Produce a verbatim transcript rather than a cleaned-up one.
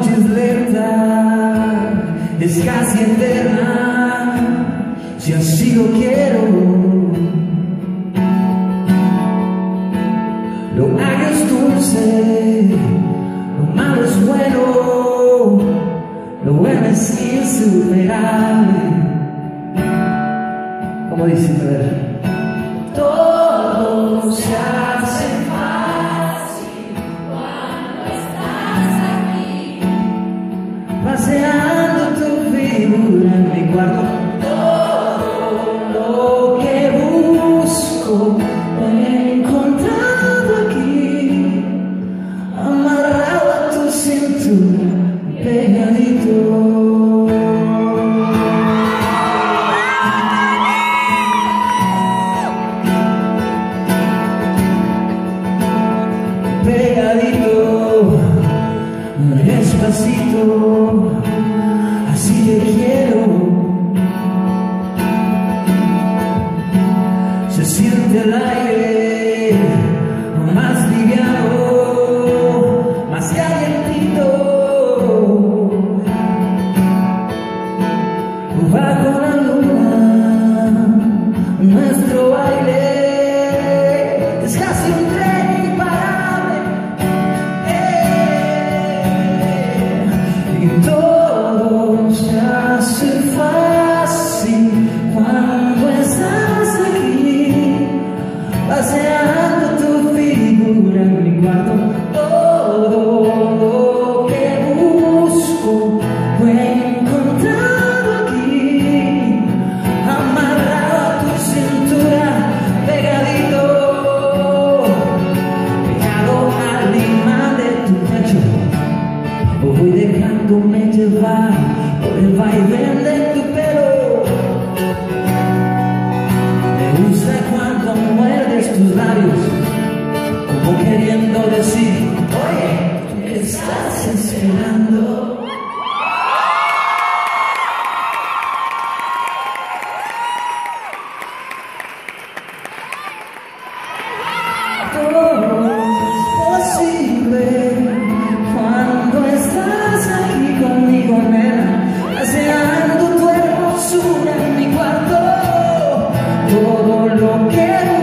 noche es lenta, es casi eterna, si así lo quiero. Lo agrio es dulce, lo malo es bueno, lo bueno es insuperable. ¿Cómo dice? A ver. Todo se hace fácil cuando estás aquí, paseando tu figura en mi cuarto. Todo lo que busco lo he encontrado aquí, amarrado a tu cintura, pegadito. Pegadito, despacito, así te quiero. Se siente el aire más liviano, más calientito. Bajo la luna, nuestro baile es casi un tren imparable. Y todo se hace fácil cuando estás aquí, paseando tu figura en mi cuarto. Todo lo que busco lo he encontrado aquí, amarrado a tu cintura, pegadito, pegado al imán de tu pecho. Voy dejándome llevar por el vaivén de tu pelo. Me gusta cuando muerdes tus labios, como queriendo decir: oye, ¿tú qué estás esperando? Todo es posible cuando estás aquí conmigo, nena, paseando tu hermosura en mi cuarto. Todo lo que